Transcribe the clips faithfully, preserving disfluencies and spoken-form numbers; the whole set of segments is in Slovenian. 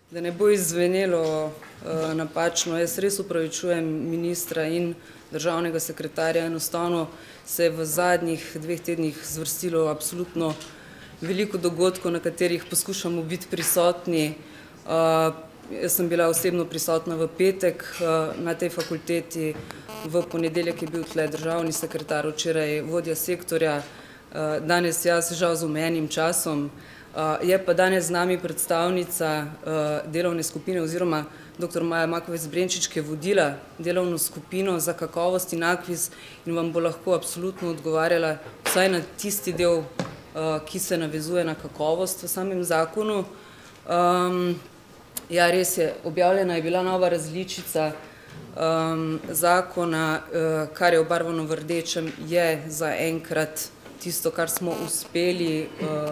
Da ne bo izvenelo uh, napačno, jaz res upravičujem ministra in državnega sekretarja. Enostavno se je v zadnjih dveh tednih zvrstilo absolutno veliko dogodkov, na katerih poskušamo biti prisotni. Uh, jaz sem bila osebno prisotna v petek uh, na tej fakulteti, v ponedeljek je bil tle državni sekretar, včeraj vodja sektorja, uh, danes jaz žal z omejenim časom. Uh, je pa danes z nami predstavnica uh, delovne skupine oziroma doktor Maja Makovec-Brenčič, ki je vodila delovno skupino za kakovost in akviz in vam bo lahko absolutno odgovarjala vsaj na tisti del, uh, ki se navezuje na kakovost v samem zakonu. Um, ja, res je, objavljena je bila nova različica um, zakona, uh, kar je obarvano v rdečem, je zaenkrat tisto, kar smo uspeli uh,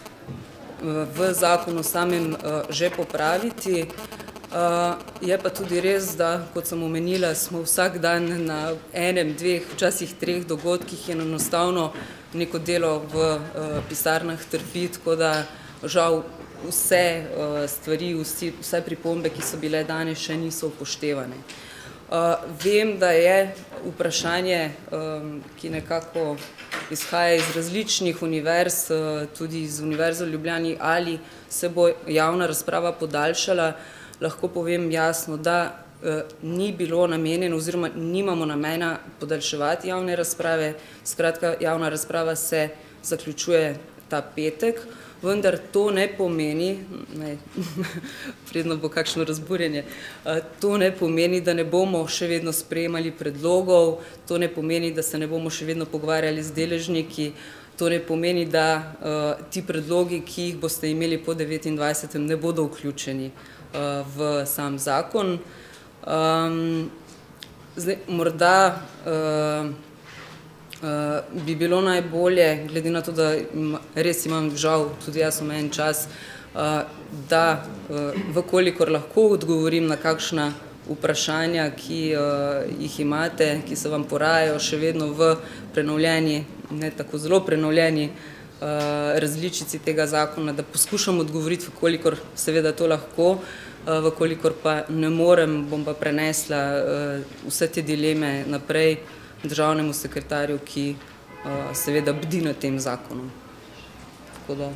v zakonu samem uh, že popraviti. Uh, je pa tudi res, da, kot sem omenila, smo vsak dan na enem, dveh, včasih treh dogodkih in enostavno neko delo v uh, pisarnah trpi, tako da žal vse uh, stvari, vsi, vse pripombe, ki so bile danes, še niso upoštevane. Uh, vem, da je vprašanje, um, ki nekako izhaja iz različnih univerz, uh, tudi iz Univerze v Ljubljani, ali se bo javna razprava podaljšala. Lahko povem jasno, da uh, ni bilo namenjeno oziroma nimamo namena podaljševati javne razprave. Skratka, javna razprava se zaključuje ta petek. Vendar to ne pomeni, ne, predno bo kakšno razburjenje, to ne pomeni, da ne bomo še vedno sprejemali predlogov, to ne pomeni, da se ne bomo še vedno pogovarjali z deležniki, to ne pomeni, da uh, ti predlogi, ki jih boste imeli po devetindvajsetem, ne bodo vključeni uh, v sam zakon. Um, zdaj, morda uh, Uh, bi bilo najbolje, glede na to, da ima, res imam žal, tudi jaz omejen čas, uh, da uh, vkolikor lahko odgovorim na kakšna vprašanja, ki uh, jih imate, ki se vam porajajo še vedno v prenovljeni, ne tako zelo prenovljeni uh, različici tega zakona, da poskušam odgovoriti, vkolikor seveda to lahko, uh, vkolikor pa ne morem, bom pa prenesla uh, vse te dileme naprej državnemu sekretarju, ki uh, seveda bdi nad tem zakonom. Tako da...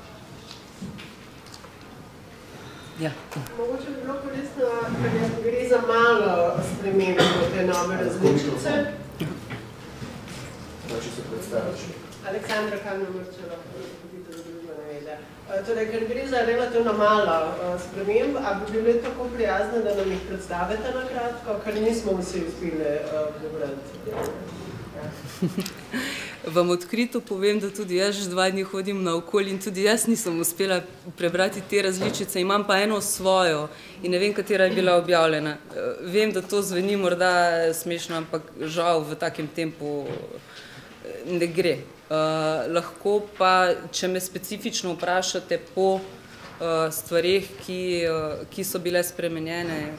Ja. Mogoče bi bilo koristno, ker gre za malo spremembo te nove različice. Če se predstaviš. Aleksandra Kamno-Mrčeva, vidite, da drugo ne vede. Torej, ker gre za relativno malo sprememb, a bi bile tako prijazne, da nam jih predstavite na kratko, ker nismo vsi uspeli prebrati. Vam odkrito povem, da tudi jaz že dva dni hodim naokoli in tudi jaz nisem uspela prebrati te različice, imam pa eno svojo in ne vem, katera je bila objavljena. Vem, da to zveni morda smešno, ampak žal v takem tempu ne gre. Uh, lahko pa, če me specifično vprašate po uh, stvareh, ki, uh, ki so bile spremenjene.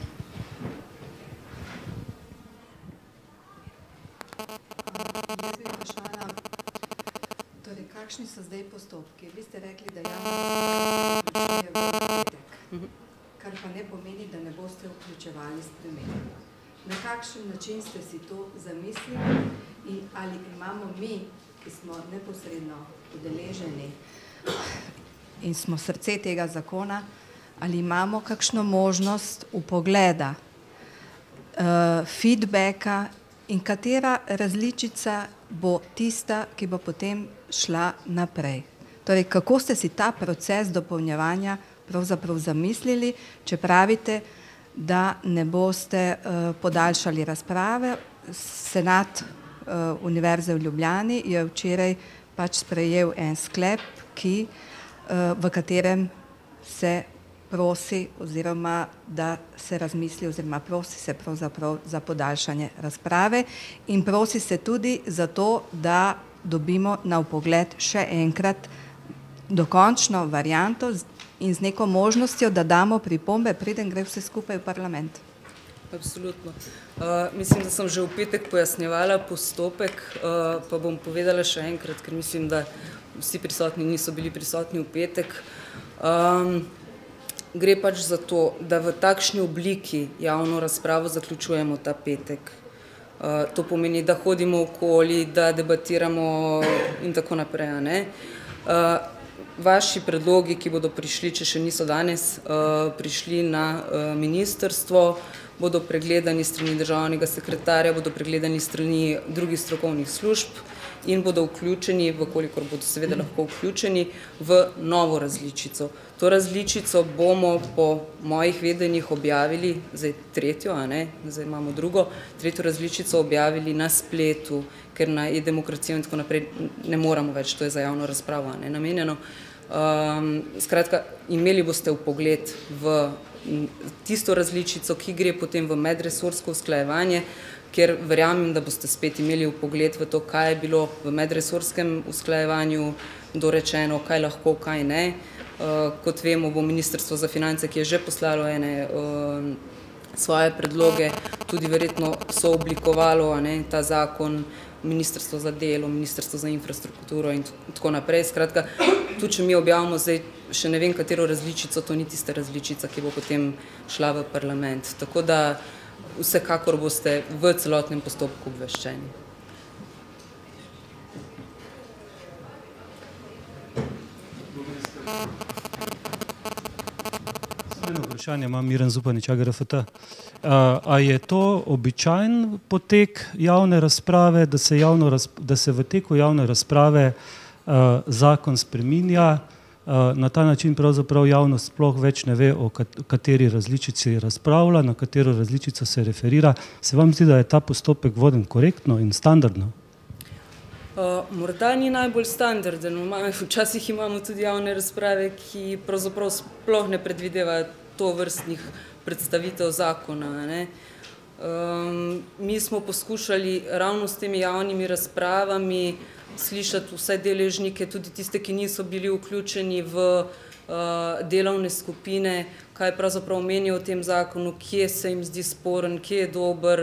Torej, kakšni so zdaj postopki? Vi ste rekli, da javno vključuje v petek, kar pa ne pomeni, da ne boste vključevali sprememb. Na kakšen način ste si to zamislili in ali imamo mi, ki smo neposredno udeleženi in smo srce tega zakona, ali imamo kakšno možnost vpogleda, uh, feedbacka in katera različica bo tista, ki bo potem šla naprej. Torej, kako ste si ta proces dopolnjevanja pravzaprav zamislili, če pravite, da ne boste uh, podaljšali razprave. Senat Univerze v Ljubljani je včeraj pač sprejel en sklep, ki, v katerem se prosi oziroma da se razmisli oziroma prosi se pravzaprav za podaljšanje razprave in prosi se tudi za to, da dobimo na vpogled še enkrat dokončno varianto in z neko možnostjo, da damo pripombe, preden gre vse skupaj v parlament. Absolutno. Uh, mislim, da sem že v petek pojasnjevala postopek, uh, pa bom povedala še enkrat, ker mislim, da vsi prisotni niso bili prisotni v petek. Um, gre pač za to, da v takšni obliki javno razpravo zaključujemo ta petek. To pomeni, da hodimo okoli, da debatiramo in tako naprej. Ne? Vaši predlogi, ki bodo prišli, če še niso danes prišli na ministrstvo, bodo pregledani strani državnega sekretarja, bodo pregledani strani drugih strokovnih služb in bodo vključeni, vkolikor bodo seveda lahko vključeni, v novo različico. To različico bomo po mojih vedenjih objavili, zdaj tretjo, a ne, zdaj imamo drugo, tretjo različico objavili na spletu, ker na e-demokracijo in tako naprej ne moramo več, to je za javno razpravo, a ne, namenjeno. Um, skratka, imeli boste vpogled v tisto različico, ki gre potem v medresorsko usklajevanje, ker verjamem, da boste spet imeli vpogled v to, kaj je bilo v medresorskem usklajevanju dorečeno, kaj lahko, kaj ne. Uh, kot vemo, bo Ministrstvo za finance, ki je že poslalo ene uh, svoje predloge, tudi verjetno so oblikovalo, a ne, ta zakon, Ministrstvo za delo, Ministrstvo za infrastrukturo in tako naprej. Skratka, tudi če mi objavimo zdaj še ne vem katero različico, to ni tista različica, ki bo potem šla v parlament. Tako da vsekakor boste v celotnem postopku obveščeni. Eno vprašanje imam, Miran Zupanič, A G R F T. A je to običajen potek javne razprave, da se, javno, da se v teku javne razprave zakon spreminja, na ta način pravzaprav javnost sploh več ne ve, o kateri različici razpravlja, na katero različico se referira. Se vam zdi, da je ta postopek voden korektno in standardno? Uh, morda ni najbolj standarden. Včasih imamo tudi javne razprave, ki pravzaprav sploh ne predvidevajo to vrstnih predstavitev zakona. Ne? Um, mi smo poskušali ravno s temi javnimi razpravami slišati vse deležnike, tudi tiste, ki niso bili vključeni v uh, delovne skupine, kaj pravzaprav menijo o tem zakonu, kje se jim zdi sporen, kje je dober,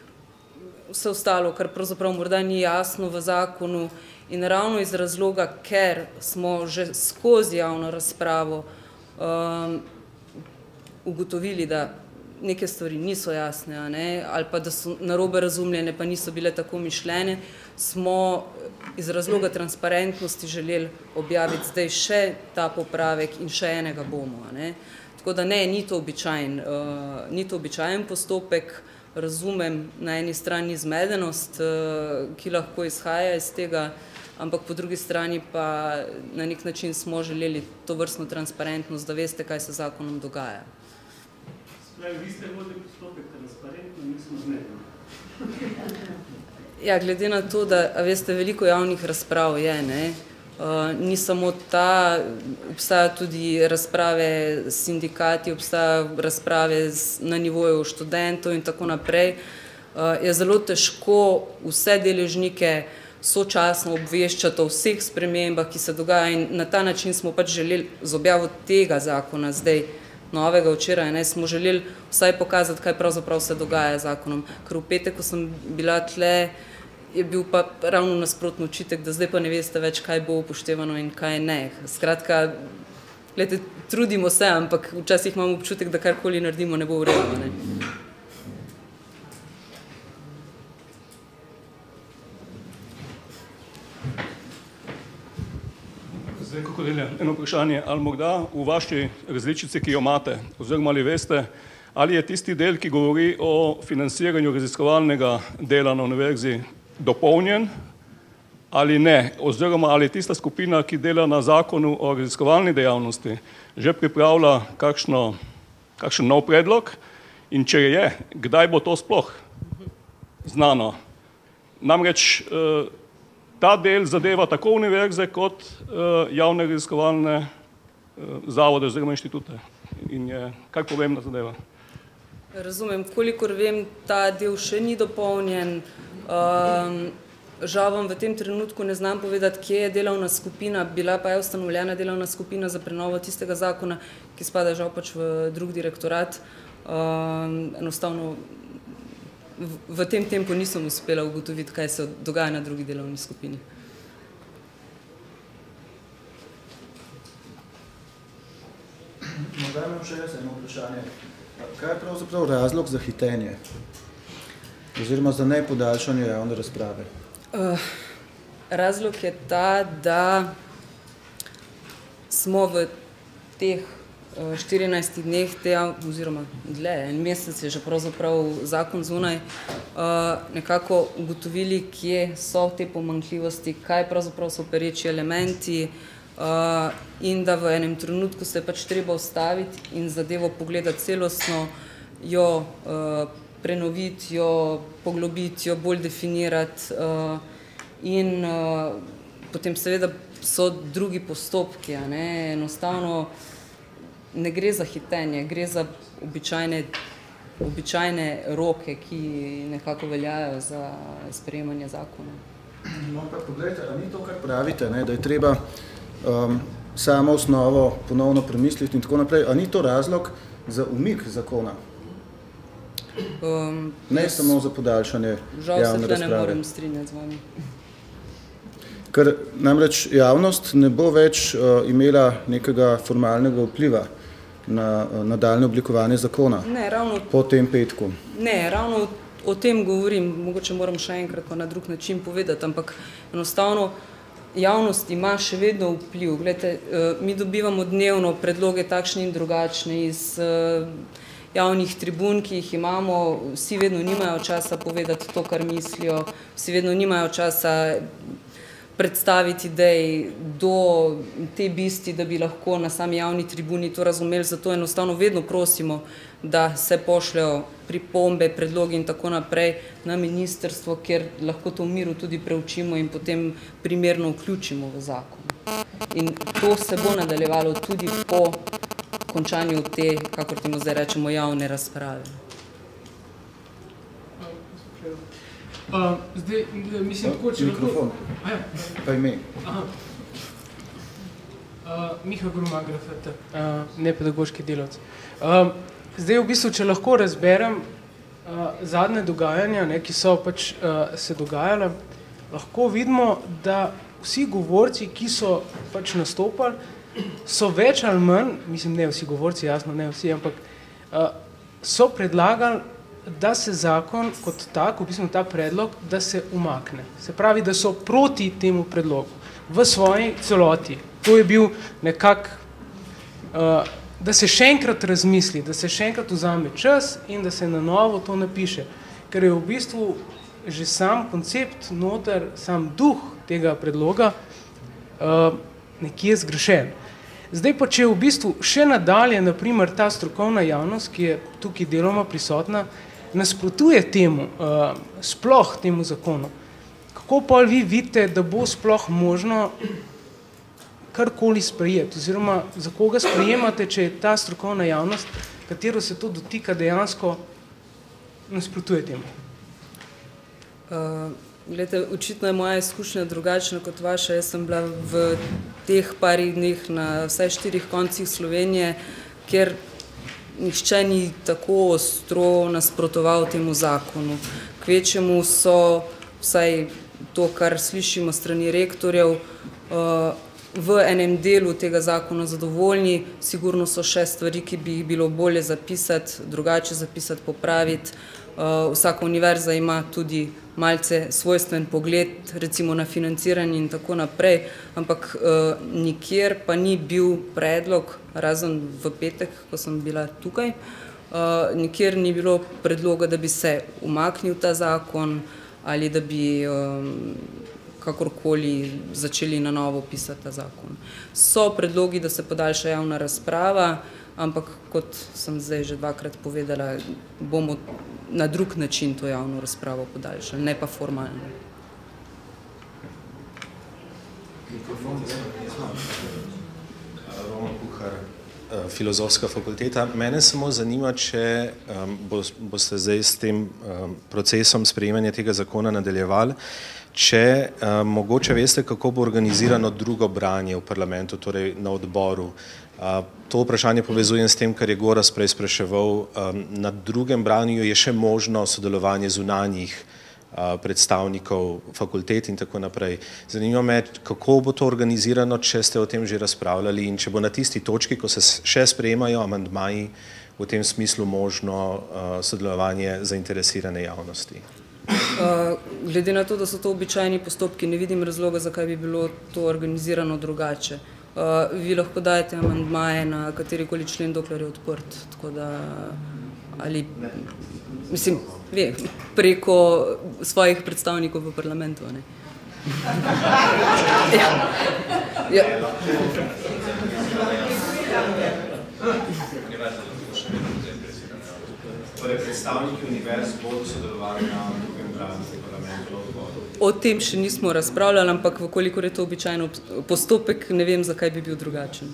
vse ostalo, kar pravzaprav morda ni jasno v zakonu. In ravno iz razloga, ker smo že skozi javno razpravo um, ugotovili, da neke stvari niso jasne, a ne, ali pa da so narobe razumljene, pa niso bile tako mišljene, smo iz razloga transparentnosti želeli objaviti zdaj še ta popravek in še enega bomo. A ne. Tako da ne, ni to običajen, uh, ni to običajen postopek. Razumem na eni strani zmedenost, uh, ki lahko izhaja iz tega, ampak po drugi strani pa na nek način smo želeli to vrstno transparentnost, da veste, kaj se zakonom dogaja. Spravi, vi ste vodili postopek transparentno, nismo zmedeni. Ja, glede na to, da, a veste, veliko javnih razprav je, ne, uh, ni samo ta, obstaja tudi razprave s sindikati, obstaja razprave z, na nivoju študentov in tako naprej. Uh, je zelo težko vse deležnike sočasno obveščati o vseh spremembah, ki se dogaja, in na ta način smo pač želeli z objavo tega zakona zdaj novega včeraj, ne, smo želeli vsaj pokazati, kaj pravzaprav se dogaja z zakonom. Ker v petek, ko sem bila tle, je bil pa ravno nasprotno očitek, da zdaj pa ne veste več, kaj bo upoštevano in kaj ne. Skratka, glede, trudimo se, ampak včasih imamo občutek, da karkoli naredimo, ne bo v redu, ne. Zdaj, kako delja, eno vprašanje, ali morda v vaši različici, ki jo imate, oziroma ali veste, ali je tisti del, ki govori o financiranju raziskovalnega dela na univerzi, dopolnjen ali ne, oziroma ali tista skupina, ki dela na zakonu o raziskovalni dejavnosti, že pripravlja kakšno, kakšen nov predlog, in če je, kdaj bo to sploh znano. Namreč ta del zadeva tako univerze kot uh, javne raziskovalne uh, zavode oziroma inštitute. In je kaj pomembna zadeva. Razumem, kolikor vem, ta del še ni dopolnjen. Um, žal vam v tem trenutku ne znam povedati, kje je delovna skupina, bila pa je ustanovljena delovna skupina za prenovo tistega zakona, ki spada žal pač v drug direktorat. Um, enostavno v tem tempu nisem uspela ugotoviti, kaj se dogaja na drugi delovni skupini. Morda imam še jaz eno vprašanje. Kaj je pravzaprav razlog za hitenje? Oziroma za nepodaljšanje javne razprave? Uh, razlog je ta, da smo v teh uh, štirinajstih dneh, te, oziroma dlje, en mesec je že pravzaprav zakon zunaj, uh, nekako ugotovili, kje so te pomanjkljivosti, kaj pravzaprav so pereči elementi, Uh, in da v enem trenutku se je pač treba ustaviti in zadevo pogledati celostno, jo uh, prenoviti, jo poglobiti, jo bolj definirati uh, in uh, potem seveda so drugi postopki, a ne, enostavno ne gre za hitenje, gre za običajne, običajne roke, ki nekako veljajo za sprejemanje zakona. No, pa pogledajte, a ni to, kar pravite, ne, da je treba Um, samo osnovo ponovno premisliti in tako naprej. A ni to razlog za umik zakona? Um, ne samo za podaljšanje javne razprave. Žal se tle ne morem strinjati z vami. Ker namreč javnost ne bo več uh, imela nekega formalnega vpliva na uh, nadaljne oblikovanje zakona ne, ravno, po tem petku. Ne, ravno o tem govorim. Mogoče moram še enkrat pa na drug način povedati, ampak enostavno javnost ima še vedno vpliv. Glejte, mi dobivamo dnevno predloge takšne in drugačne iz javnih tribun, ki jih imamo, vsi vedno nimajo časa povedati to, kar mislijo, vsi vedno nimajo časa predstaviti idej do te bisti, da bi lahko na sami javni tribuni to razumeli, zato enostavno vedno prosimo, da se pošljajo pripombe, predlogi in tako naprej na ministrstvo, kjer lahko to v miru tudi preučimo in potem primerno vključimo v zakon. In to se bo nadaljevalo tudi po končanju te, kakor temu zdaj rečemo, javne razprave. Uh, zdaj, mislim, tako, če mikrofon, lahko... pa ime. Aha. Uh, Miha Grumag, uh, nepedagoški delavc. Uh, zdaj, v bistvu, če lahko razberem uh, zadnje dogajanja, ne, ki so pač uh, se dogajale, lahko vidimo, da vsi govorci, ki so pač nastopali, so več ali manj, mislim, ne vsi govorci, jasno, ne vsi, ampak uh, so predlagali, da se zakon kot tak, v bistvu ta predlog, da se umakne. Se pravi, da so proti temu predlogu v svoji celoti. To je bil nekak, uh, da se še enkrat razmisli, da se še enkrat vzame čas in da se na novo to napiše. Ker je v bistvu že sam koncept noter, sam duh tega predloga uh, nekje zgrešen. Zdaj pa, če v bistvu še nadalje, naprimer, ta strokovna javnost, ki je tukaj deloma prisotna, nasprotuje temu, uh, sploh temu zakonu. Kako pa vi vidite, da bo sploh možno karkoli sprejeti, oziroma za koga sprejemate, če je ta strokovna javnost, katero se to dotika, dejansko nasprotuje temu? Uh, glede, očitno je moja izkušnja drugačna kot vaša. Jaz sem bila v teh parih dneh na vsaj štirih koncih Slovenije, kjer nihče ni tako ostro nasprotoval temu zakonu. Kvečemu so, vsaj to, kar slišimo strani rektorjev, v enem delu tega zakona zadovoljni. Sigurno so še stvari, ki bi jih bilo bolje zapisati, drugače zapisati, popraviti. Vsaka univerza ima tudi malce svojstven pogled, recimo na financiranje in tako naprej, ampak uh, nikjer pa ni bil predlog, razen v petek, ko sem bila tukaj, uh, nikjer ni bilo predloga, da bi se umaknil ta zakon ali da bi um, kakorkoli začeli na novo pisati ta zakon. So predlogi, da se podaljša javna razprava, ampak kot sem zdaj že dvakrat povedala, bomo na drug način to javno razpravo podaljšali, ne pa formalno. Roman Kuhar, Filozofska fakulteta. Mene samo zanima, če um, boste zdaj s tem um, procesom sprejemanja tega zakona nadaljevali, če um, mogoče veste, kako bo organizirano drugo branje v parlamentu, torej na odboru. Uh, to vprašanje povezujem s tem, kar je Gorazd prej spraševal. Um, na drugem branju je še možno sodelovanje zunanjih uh, predstavnikov fakultet in tako naprej. Zanima me, kako bo to organizirano, če ste o tem že razpravljali in če bo na tisti točki, ko se še sprejemajo amandmaji, v tem smislu možno sodelovanje zainteresirane javnosti. Glede na to, da so to običajni postopki, ne vidim razloga, zakaj bi bilo to organizirano drugače. Vi lahko dajete amandmaje na katerikoli člen, dokler je odprt, tako da ali, mislim, ve, preko svojih predstavnikov v parlamentu, ne. Ja. Ja. Torej, predstavniki univerz bodo sodelovali na drugem branju parlamentu. O tem še nismo razpravljali, ampak vkolikor je to običajno postopek, ne vem, zakaj bi bil drugačen.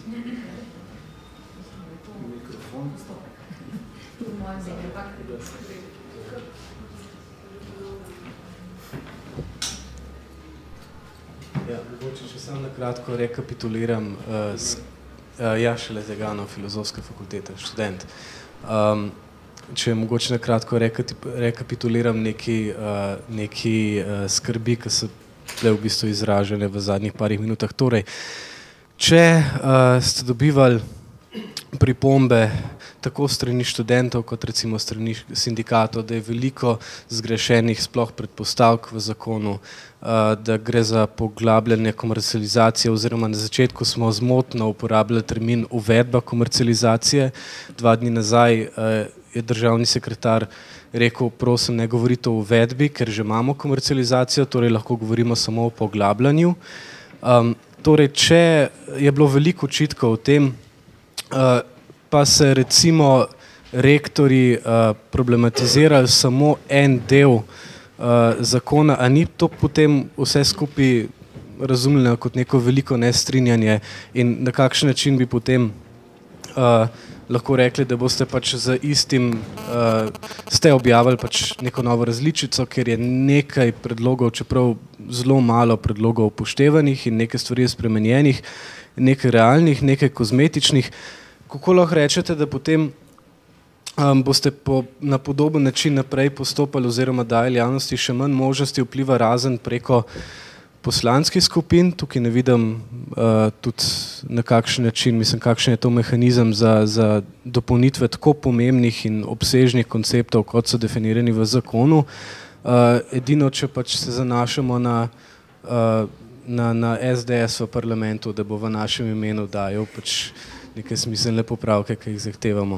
Ja, mogoče še samo nakratko rekapituliram, uh, s, uh, ja, šele Zeganov, Filozofske fakultete, študent. Um, če mogoče nakratko rekapituliram neki, uh, neki uh, skrbi, ki so bile v bistvu izražene v zadnjih parih minutah. Torej, če uh, ste dobivali pripombe tako strani študentov, kot recimo strani sindikatov, da je veliko zgrešenih sploh predpostavk v zakonu, da gre za poglabljanje komercializacije, oziroma na začetku smo zmotno uporabljali termin uvedba komercializacije. Dva dni nazaj je državni sekretar rekel, prosim, ne govorite o uvedbi, ker že imamo komercializacijo, torej lahko govorimo samo o poglabljanju. Torej, če je bilo veliko očitkov o tem, pa se recimo rektorji problematizirali samo en del zakona, a ni to potem vse skupaj razumljeno kot neko veliko nestrinjanje in na kakšen način bi potem lahko rekli, da boste pač z istim, ste objavili pač neko novo različico, ker je nekaj predlogov, čeprav zelo malo predlogov upoštevanih in nekaj stvari je spremenjenih, nekaj realnih, nekaj kozmetičnih. Kako lahko rečete, da potem um, boste po, na podoben način naprej postopali oziroma dajali javnosti še manj možnosti vpliva razen preko poslanskih skupin? Tukaj ne vidim uh, tudi na kakšen način, mislim, kakšen je to mehanizem za, za dopolnitve tako pomembnih in obsežnih konceptov, kot so definirani v zakonu. Uh, edino, če pač se zanašamo na, uh, na, na S D S v parlamentu, da bo v našem imenu dajal pač neke smiselne popravke, ki jih zahtevamo.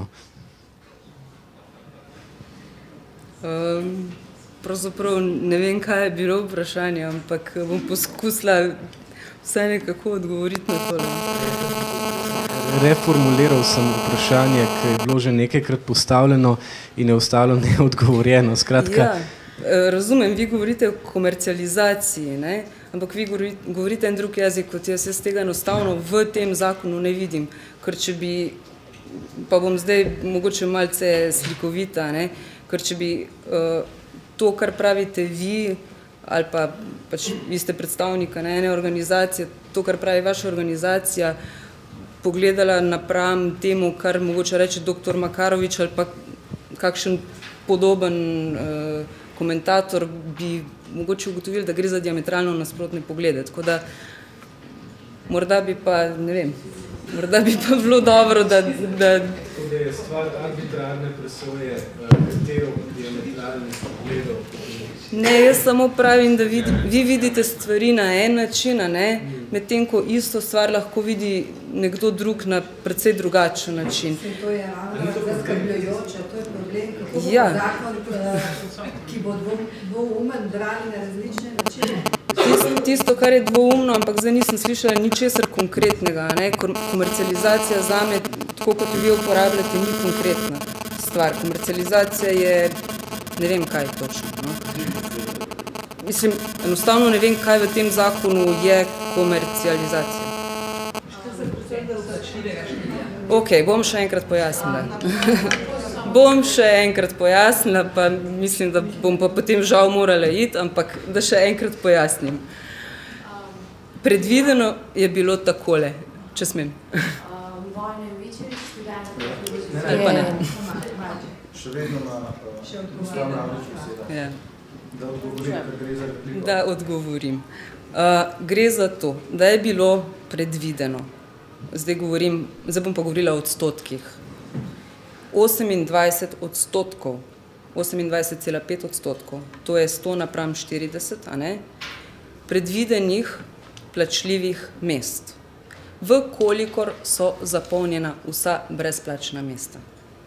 Um, pravzaprav ne vem, kaj je bilo vprašanje, ampak bom poskusila vse nekako odgovoriti na to. Reformuliral sem vprašanje, ki je bilo že nekajkrat postavljeno in je ostalo neodgovorjeno. Skratka, ja, razumem, vi govorite o komercializaciji, ne? Ampak vi govorite en drug jezik, kot jaz, jaz tega enostavno v tem zakonu ne vidim, ker če bi, pa bom zdaj mogoče malce slikovita, ne? Ker če bi uh, to, kar pravite vi, ali pa pač vi ste predstavnika ne, ene organizacije, to, kar pravi vaša organizacija, pogledala napram temu, kar mogoče reče doktor Makarovič ali pa kakšen podoben uh, komentator, bi mogoče ugotovili, da gre za diametralno nasprotne poglede. Tako da morda bi pa, ne vem, morda bi pa bilo dobro, da... da Tako da je stvar arbitrarne presoje, katero diametralnih pogledov. Ne, jaz samo pravim, da vid, vi vidite stvari na en način, ne, medtem ko isto stvar lahko vidi nekdo drug na precej drugačen način. To je ravno zaskrbljujoče, to je problem, kako bo ja. zakon, ki bo dvoumen, brali na različne načine. Tisto, tisto, kar je dvoumno, ampak zdaj nisem slišala ničesar konkretnega. Ne? Komercializacija zame, tako kot vi uporabljate, ni konkretna stvar. Komercializacija je, ne vem, kaj točno. No? Mislim, enostavno ne vem, kaj v tem zakonu je komercializacija. Ok, bom še enkrat pojasnila. Bom še enkrat pojasnila, pa mislim, da bom pa potem žal morala iti, ampak da še enkrat pojasnim. Predvideno je bilo takole, če smem. Ali pa ne? Še vedno ima Islam Ravnič beseda. Da odgovorim, ker gre za repliko. Da odgovorim. Uh, gre za to, da je bilo predvideno, zdaj, govorim, zdaj bom pa govorila o odstotkih, osemindvajset odstotkov, osemindvajset cela pet odstotkov, to je sto napram štirideset, a ne, predvidenih plačljivih mest, v kolikor so zapolnjena vsa brezplačna mesta.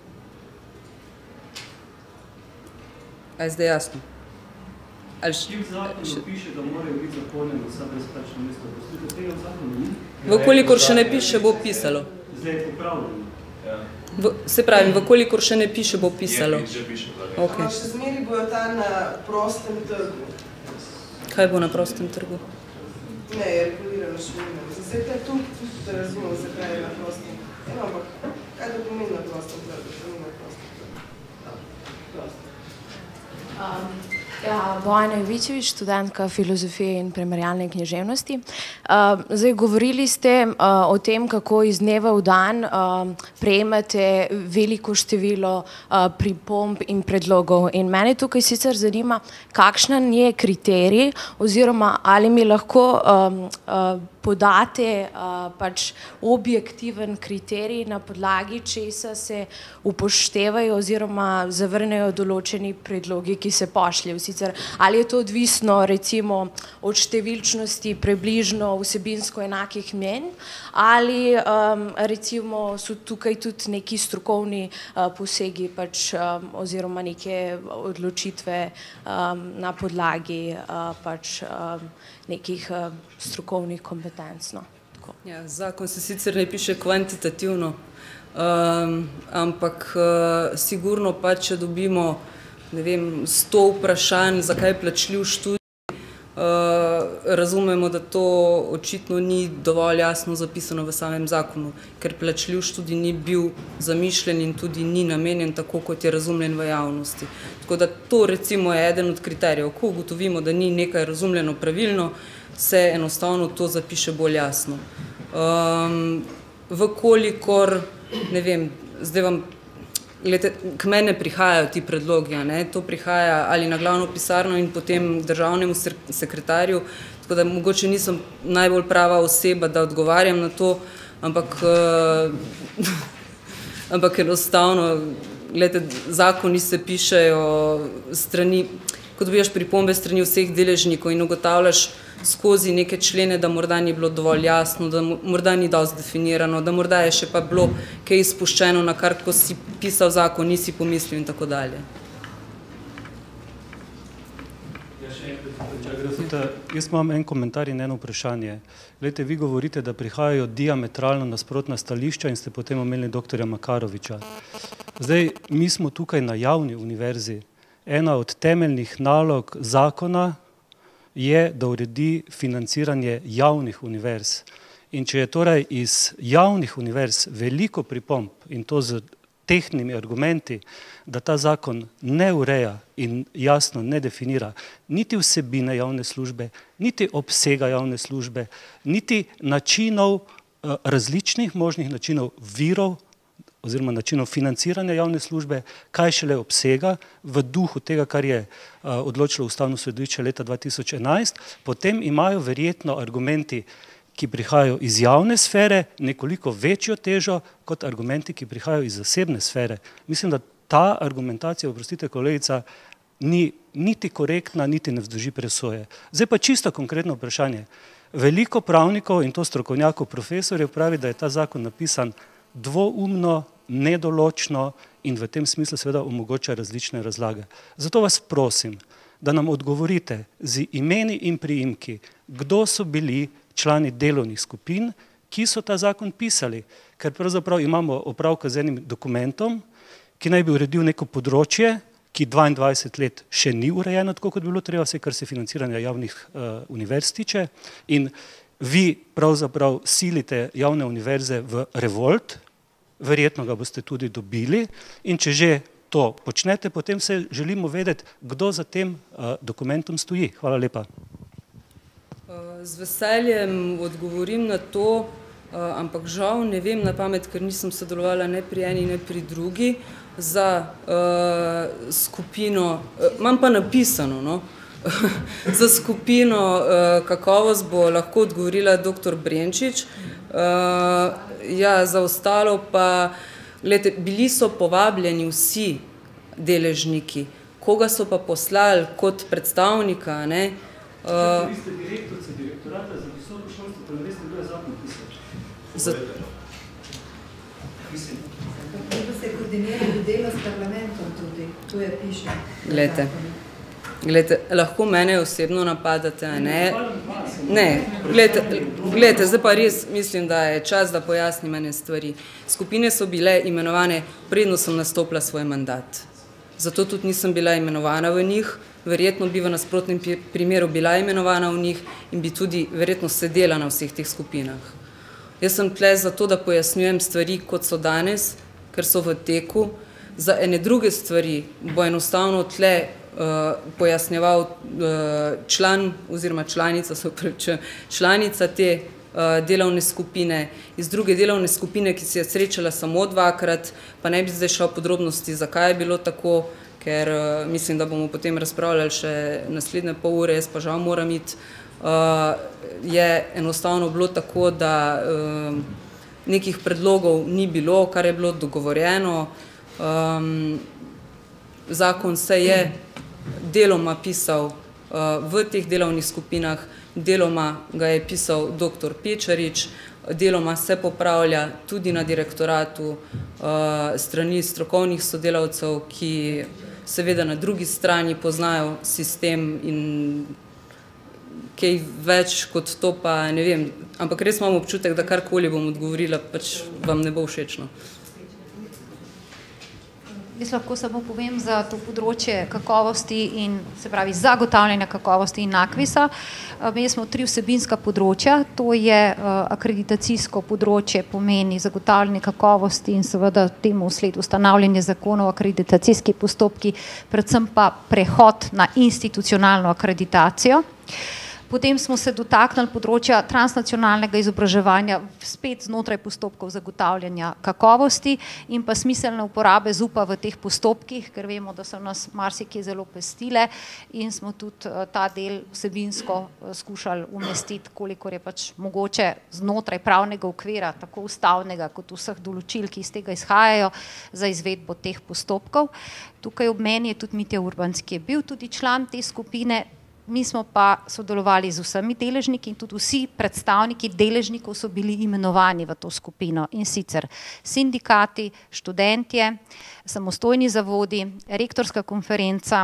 A je zdaj jasno? V zakonu piše, da morajo biti zapolnjena vsa brezplačna mesta. Poslite, tega v zakonu ni? V kolikor še ne piše, bo pisalo. Zdaj je popravljeno. Se pravi, v kolikor še ne piše, bo pisalo. Okay. Še zmeri bojo ta na prostem trgu. Kaj bo na prostem trgu? Ne, je regulirano še ne. Zdaj te tu, da razumem, zakaj je na prostem. Eno, ampak, kaj to pomeni na prostem trgu? Še ni na prostem trgu. Prostem. Um. Ja, Bojana Jovičevič, študentka filozofije in primerjalne književnosti. Uh, zdaj, govorili ste uh, o tem, kako iz dneva v dan uh, prejemate veliko število uh, pripomb in predlogov. In mene tukaj sicer zanima, kakšen je kriterij oziroma ali mi lahko um, uh, podate uh, pač objektiven kriterij, na podlagi česa se upoštevajo oziroma zavrnejo določeni predlogi, ki se pošljejo. Sicer, ali je to odvisno recimo od številčnosti približno vsebinsko enakih mnenj, ali um, recimo so tukaj tudi neki strokovni uh, posegi pač, um, oziroma neke odločitve um, na podlagi uh, pač, um, nekih uh, strokovnih kompetenc. No. Ja, zakon se sicer ne piše kvantitativno, um, ampak uh, sigurno pa, če dobimo ne vem, sto vprašanj, zakaj plačljiv študij, uh, razumemo, da to očitno ni dovolj jasno zapisano v samem zakonu, ker plačljiv študij ni bil zamišljen in tudi ni namenjen tako, kot je razumljen v javnosti. Tako da to recimo je eden od kriterijev. Ko ugotovimo, da ni nekaj razumljeno pravilno, se enostavno to zapiše bolj jasno. Um, vkolikor, ne vem, zdaj vam, gledajte, k mene prihajajo ti predlogi, ne? To prihaja ali na glavno pisarno in potem državnemu sekretarju, tako da mogoče nisem najbolj prava oseba, da odgovarjam na to, ampak, uh, ampak enostavno, gledajte, zakoni se pišejo strani, ko dobijaš pripombe strani vseh deležnikov in ugotavljaš skozi neke člene, da morda ni bilo dovolj jasno, da morda ni dosti definirano, da morda je še pa bilo kaj izpuščeno, na kar, ko si pisal zakon, nisi pomislil in tako dalje. Ja, še enkrat, jaz imam en komentar in eno vprašanje. Glejte, vi govorite, da prihajajo diametralno nasprotna stališča in ste potem omenili doktorja Makaroviča. Zdaj, mi smo tukaj na javni univerzi. Ena od temeljnih nalog zakona je, da uredi financiranje javnih univerz. In če je torej iz javnih univerz veliko pripomb in to z tehtnimi argumenti, da ta zakon ne ureja in jasno ne definira niti vsebine javne službe, niti obsega javne službe, niti načinov, različnih možnih načinov virov oziroma načinov financiranja javne službe, kaj šele obsega v duhu tega, kar je uh, odločilo Ustavno sodišče leta dva tisoč enajst, potem imajo verjetno argumenti, ki prihajajo iz javne sfere, nekoliko večjo težo kot argumenti, ki prihajajo iz zasebne sfere. Mislim, da ta argumentacija, oprostite kolegica, ni niti korektna, niti ne vzdrži presoje. Zdaj pa čisto konkretno vprašanje. Veliko pravnikov in to strokovnjakov profesorjev pravi, da je ta zakon napisan dvoumno, nedoločno in v tem smislu seveda omogoča različne razlage. Zato vas prosim, da nam odgovorite z imeni in priimki, kdo so bili člani delovnih skupin, ki so ta zakon pisali, ker pravzaprav imamo opravka z enim dokumentom, ki naj bi uredil neko področje, ki dvaindvajset let še ni urejeno, tako kot bi bilo treba, vse kar se financiranja javnih uh, univerz tiče, in vi pravzaprav silite javne univerze v revolt, verjetno ga boste tudi dobili, in če že to počnete, potem se želimo vedeti, kdo za tem uh, dokumentom stoji. Hvala lepa. Z veseljem odgovorim na to, ampak žal ne vem na pamet, ker nisem sodelovala ne pri eni, ne pri drugi. za uh, skupino, uh, imam pa napisano, no, za skupino uh, kakovost bo lahko odgovorila doktor Brenčič. Uh, ja, za ostalo pa, gledajte, bili so povabljeni vsi deležniki, koga so pa poslali kot predstavnika, ne? Uh, Vi ste direktorica direktorata za visoko šolstvo, pa ne veste, kdo je zakon pisal. Za... Vi boste koordinirali delo s parlamentom tudi, tu je piše. Glejte, glejte, lahko mene osebno napadate, a ne? Ne, glejte, glejte, zdaj pa res mislim, da je čas, da pojasnim ene stvari. Skupine so bile imenovane, predno sem nastopila svoj mandat. Zato tudi nisem bila imenovana v njih, verjetno bi v nasprotnem primeru bila imenovana v njih in bi tudi verjetno sedela na vseh teh skupinah. Jaz sem tle zato, da pojasnjujem stvari, kot so danes, ker so v teku. Za ene druge stvari bo enostavno tle uh, pojasnjeval uh, član oziroma članica, so pravi, članica te uh, delovne skupine, iz druge delovne skupine, ki se je srečala samo dvakrat, pa ne bi zdaj šel podrobnosti, zakaj je bilo tako, ker uh, mislim, da bomo potem razpravljali še naslednje pol ure, jaz pa žal moram iti. Uh, je enostavno bilo tako, da uh, nekih predlogov ni bilo, kar je bilo dogovorjeno. Um, zakon se je deloma pisal uh, v teh delovnih skupinah, deloma ga je pisal doktor Pečarič, deloma se popravlja tudi na direktoratu uh, strani strokovnih sodelavcev, ki seveda na drugi strani poznajo sistem in kaj več kot to pa ne vem, ampak res imam občutek, da karkoli bom odgovorila, pač vam ne bo všečno. Jaz lahko samo povem za to področje kakovosti in se pravi zagotavljanja kakovosti in NAKVIS-a. Mi smo tri vsebinska področja, to je akreditacijsko področje, pomeni zagotavljanje kakovosti in seveda temu sled ustanavljanje zakonov, akreditacijski postopki, predvsem pa prehod na institucionalno akreditacijo. Potem smo se dotaknili področja transnacionalnega izobraževanja spet znotraj postopkov zagotavljanja kakovosti in pa smiselne uporabe ZUP-a v teh postopkih, ker vemo, da so nas marsikje zelo pestile in smo tudi ta del vsebinsko skušali umestiti, kolikor je pač mogoče znotraj pravnega okvira, tako ustavnega kot vseh določil, ki iz tega izhajajo za izvedbo teh postopkov. Tukaj ob meni je tudi Mitja Urbanc, ki je bil tudi član te skupine. Mi smo pa sodelovali z vsemi deležniki in tudi vsi predstavniki deležnikov so bili imenovani v to skupino in sicer sindikati, študentje, samostojni zavodi, rektorska konferenca,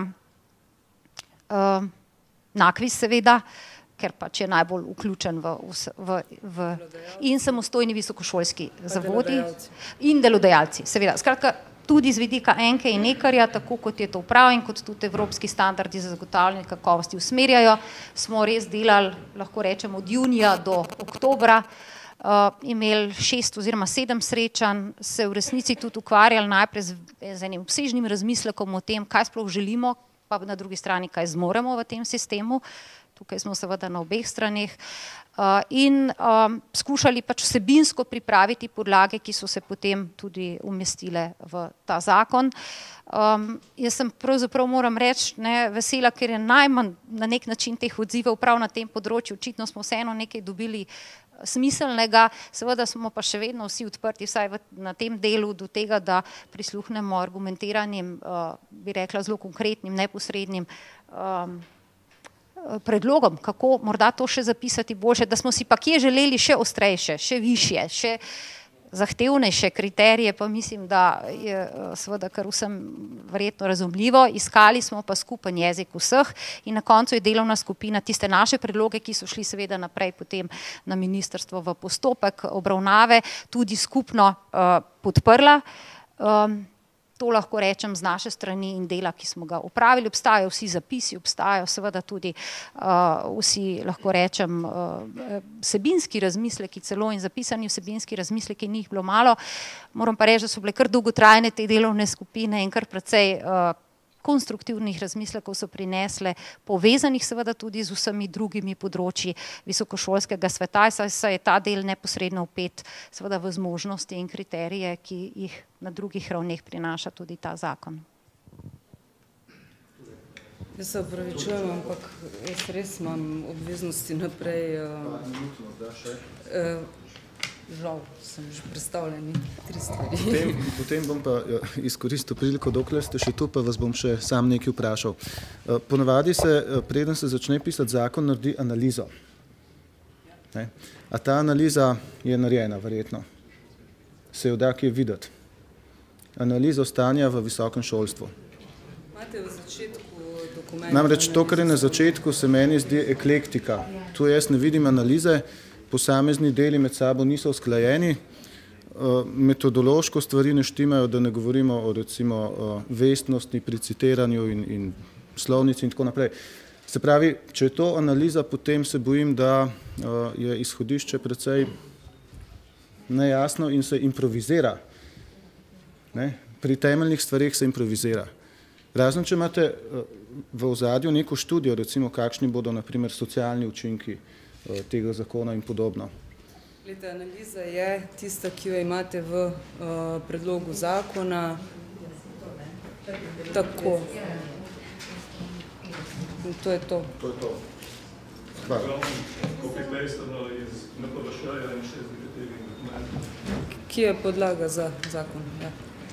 uh, NAKVIS seveda, ker pač je najbolj vključen v, v, v in samostojni visokošolski zavodi in delodajalci, seveda. Skratka, tudi z vidika enke in nekarja, tako kot je to prav in kot tudi evropski standardi za zagotavljanje kakovosti usmerjajo, smo res delali, lahko rečemo, od junija do oktobra, uh, imeli šest oziroma sedem srečanj, se v resnici tudi ukvarjali najprej z, z enim obsežnim razmislekom o tem, kaj sploh želimo, pa na drugi strani, kaj zmoremo v tem sistemu. Tukaj smo seveda na obeh straneh. Uh, in um, skušali pač vsebinsko pripraviti podlage, ki so se potem tudi umestile v ta zakon. Um, jaz sem pravzaprav moram reči ne, vesela, ker je najmanj na nek način teh odzivov prav na tem področju. Očitno smo vseeno nekaj dobili smiselnega, seveda smo pa še vedno vsi odprti, vsaj v, na tem delu do tega, da prisluhnemo argumentiranim, uh, bi rekla zelo konkretnim, neposrednim um, predlogom, kako morda to še zapisati boljše, da smo si pa kje želeli še ostrejše, še višje, še zahtevnejše kriterije, pa mislim, da je seveda kar vsem verjetno razumljivo. Iskali smo pa skupen jezik vseh in na koncu je delovna skupina tiste naše predloge, ki so šli seveda naprej potem na ministrstvo v postopek obravnave, tudi skupno uh, podprla. Um, To lahko rečem z naše strani in dela, ki smo ga opravili. Obstajajo vsi zapisi, obstajajo seveda tudi uh, vsi, lahko rečem, uh, vsebinski razmisleki, celo in zapisani vsebinski razmisleki, ni jih bilo malo. Moram pa reči, da so bile kar dolgotrajne te delovne skupine in kar precej uh, konstruktivnih razmislekov so prinesle, povezanih seveda tudi z vsemi drugimi področji visokošolskega sveta, saj se je ta del neposredno vpet seveda v zmožnosti in kriterije, ki jih na drugih ravneh prinaša tudi ta zakon. Jaz se opravičujem, ampak jaz res imam obveznosti naprej. Žal, sem že predstavljeni tri stvari. Potem, potem bom pa izkoristil priliko, dokler ste še tu, pa vas bom še sam nekaj vprašal. Ponavadi se, preden se začne pisati zakon, naredi analizo. Ne? A ta analiza je narejena, verjetno. Se jo da kje videti. Analizo stanja v visokem šolstvu. Imate v začetku dokumenta? Namreč to, kar je na začetku, se meni zdi eklektika. Tu jaz ne vidim analize, posamezni deli med sabo niso usklajeni, metodološko stvari ne štimajo, da ne govorimo o recimo vestnosti pri citiranju in, in slovnici in tako naprej. Se pravi, če je to analiza, potem se bojim, da je izhodišče precej nejasno in se improvizira. Ne? Pri temeljnih stvareh se improvizira. Razen, če imate v ozadju neko študijo, recimo kakšni bodo na primer socialni učinki tega zakona in podobno. Glede, analiza je tista, ki jo imate v uh, predlogu zakona. Tako. In to je to. To je to. Ki je podlaga za zakon, ja.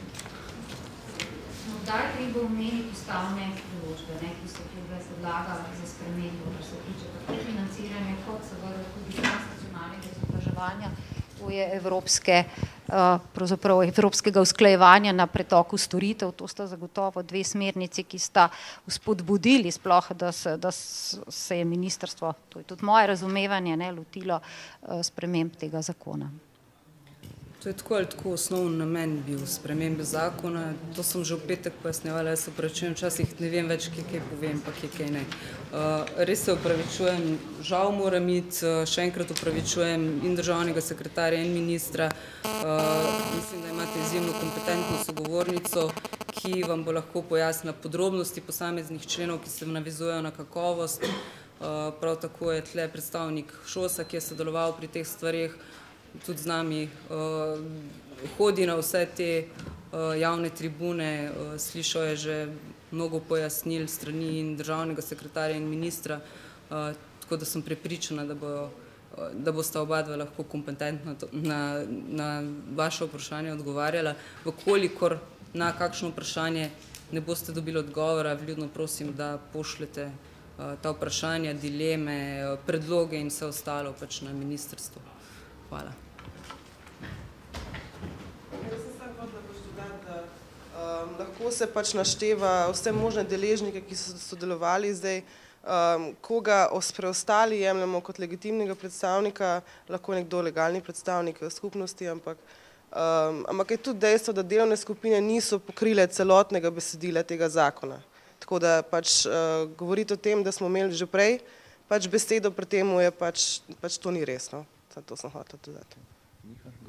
Daj treba omeniti ustavne določbe, ki so bile podlaga za spremembo, kar se tiče tako financiranja kot seveda tudi transnacionalnega izobraževanja, to je evropske, pravzaprav evropskega usklajevanja na pretoku storitev, to sta zagotovo dve smernici, ki sta spodbudili sploh, da se, da se je ministrstvo, to je tudi moje razumevanje, ne, lotilo sprememb tega zakona. To je tako ali tako osnovni namen bil spremembe zakona, to sem že v petek pojasnjevala, jaz se opravičujem, včasih ne vem več, kje kaj povem, pa kje kaj ne. Res se opravičujem, žal moram iti, še enkrat opravičujem in državnega sekretarja in ministra, mislim, da imate izjemno kompetentno sogovornico, ki vam bo lahko pojasnila podrobnosti posameznih členov, ki se navezujejo na kakovost, prav tako je tle predstavnik ŠOS-a, ki je sodeloval pri teh stvareh, tudi z nami uh, hodi na vse te uh, javne tribune, uh, slišal je že mnogo pojasnil strani in državnega sekretarja in ministra, uh, tako da sem prepričana, da, bo, uh, da bosta oba dva lahko kompetentno na, na vaše vprašanje odgovarjala. Vkolikor na kakšno vprašanje ne boste dobili odgovora, vljudno prosim, da pošljete uh, ta vprašanja, dileme, uh, predloge in vse ostalo pač na ministrstvo. Hvala. Jaz sem sam hotela poštudati, da um, lahko se pač našteva vse možne deležnike, ki so sodelovali zdaj, um, koga os preostali jemljamo kot legitimnega predstavnika, lahko nekdo legalni predstavnik skupnosti, ampak, um, ampak je tudi dejstvo, da delovne skupine niso pokrile celotnega besedila tega zakona. Tako da pač uh, govoriti o tem, da smo imeli že prej, pač besedo pri temu je pač, pač to ni resno. To sem hotela dodati.